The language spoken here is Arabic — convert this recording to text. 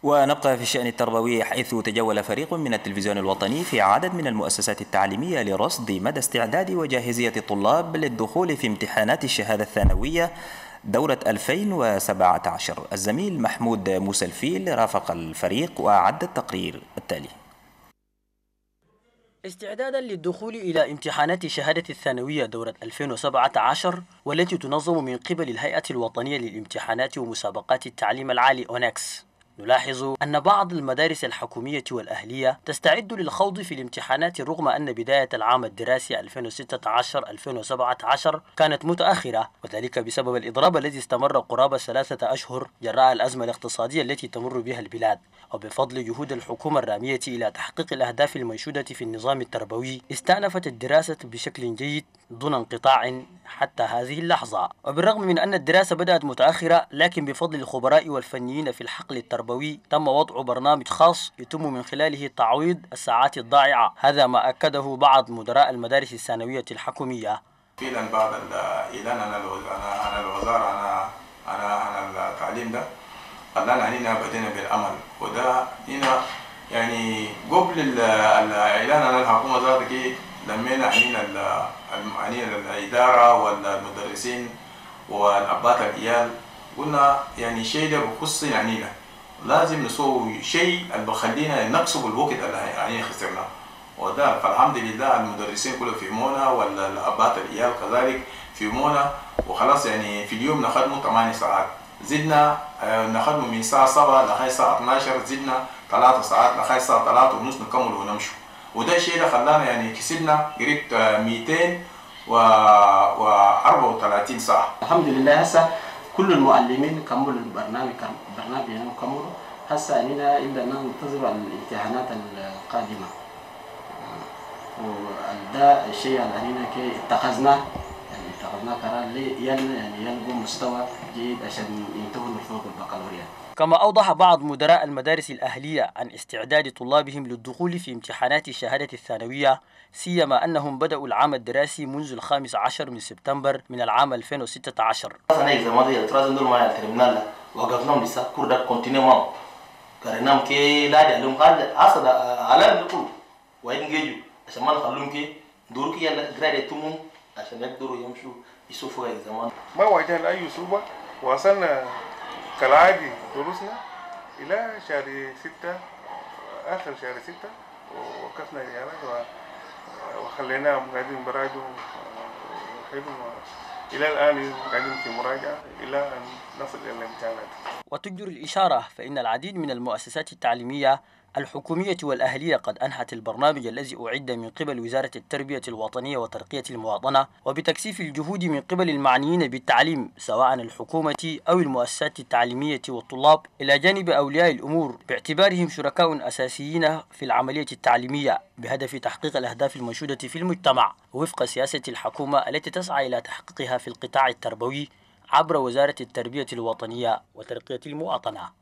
ونبقى في الشأن التربوي، حيث تجول فريق من التلفزيون الوطني في عدد من المؤسسات التعليمية لرصد مدى استعداد وجاهزية الطلاب للدخول في امتحانات الشهادة الثانوية دورة 2017. الزميل محمود موسى الفيل رافق الفريق وأعد التقرير التالي. استعدادا للدخول إلى امتحانات شهادة الثانوية دورة 2017 والتي تنظم من قبل الهيئة الوطنية للامتحانات ومسابقات التعليم العالي أونكس، نلاحظ أن بعض المدارس الحكومية والأهلية تستعد للخوض في الامتحانات رغم أن بداية العام الدراسي 2016-2017 كانت متأخرة، وذلك بسبب الإضراب الذي استمر قرابة 3 أشهر جراء الأزمة الاقتصادية التي تمر بها البلاد. وبفضل جهود الحكومة الرامية إلى تحقيق الأهداف المنشودة في النظام التربوي استأنفت الدراسة بشكل جيد دون انقطاع حتى هذه اللحظة. وبالرغم من أن الدراسة بدأت متأخرة، لكن بفضل الخبراء والفنيين في الحقل التربوي تم وضع برنامج خاص يتم من خلاله تعويض الساعات الضائعة. هذا ما أكده بعض مدراء المدارس الثانوية الحكومية. فعلا بعد الإعلان أنا الوزارة أنا التعليم ده خلانا هنا بدينا بالعمل، وده هنا يعني قبل الإعلان عن الحكومة ذاتها كي لمينا عنينا الإدارة والمدرسين والأبات العيال، قلنا يعني شيء ده بخص عنينا لازم نسوي شيء اللي بخلينا نكسب الوقت اللي يعني خسرناه، وده فالحمد لله المدرسين كلهم فهمونا والأبات العيال كذلك فهمونا، وخلاص يعني في اليوم نخدموا 8 ساعات، زدنا نخدموا من الساعة 7 لغاية الساعة 12، زدنا 3 ساعات لغاية الساعة 3 ونص نكمل ونمشوا، وده الشيء ده خلانا يعني كسبنا قريب 234 ساعة. الحمد لله هسه كل المعلمين كملوا البرنامج كملوا، هسه اننا الا ننتظر الامتحانات القادمة، وده الشيء اللي هنا كي اتخذناه قرار يلقوا مستوى جيد عشان ينتهوا من فوق البكالوريا. كما أوضح بعض مدراء المدارس الأهلية عن استعداد طلابهم للدخول في امتحانات الشهادة الثانوية، سيما أنهم بدأوا العام الدراسي منذ 15 من سبتمبر من العام 2016. أنا إكزامان يترازن دول ما يترمنا وقفناهم لسه كوردا كونتينيوم كارنام كي لا دعهم قال أصلا على الكل وين جيجو عشان ما نخليهم كي دور كي يلا جراد يتمون عشان يقدروا يمشوا يشوفوا إكزامان. ما واجهنا أي صعوبة، وصلنا كالعادي دروسنا إلى شهر 6 آخر شهر 6 ووقفنا العيالات وخليناهم قاعدين براجعوا إلى الآن قاعدين في مراجعة إلى أن نصل إلى الامتحانات. وتجدر الإشارة فإن العديد من المؤسسات التعليمية الحكومية والأهلية قد أنهت البرنامج الذي أعد من قبل وزارة التربية الوطنية وترقية المواطنة، وبتكثيف الجهود من قبل المعنيين بالتعليم سواء الحكومة أو المؤسسات التعليمية والطلاب، إلى جانب أولياء الأمور باعتبارهم شركاء أساسيين في العملية التعليمية بهدف تحقيق الأهداف المنشودة في المجتمع وفق سياسة الحكومة التي تسعى إلى تحقيقها في القطاع التربوي عبر وزارة التربية الوطنية وترقية المواطنة.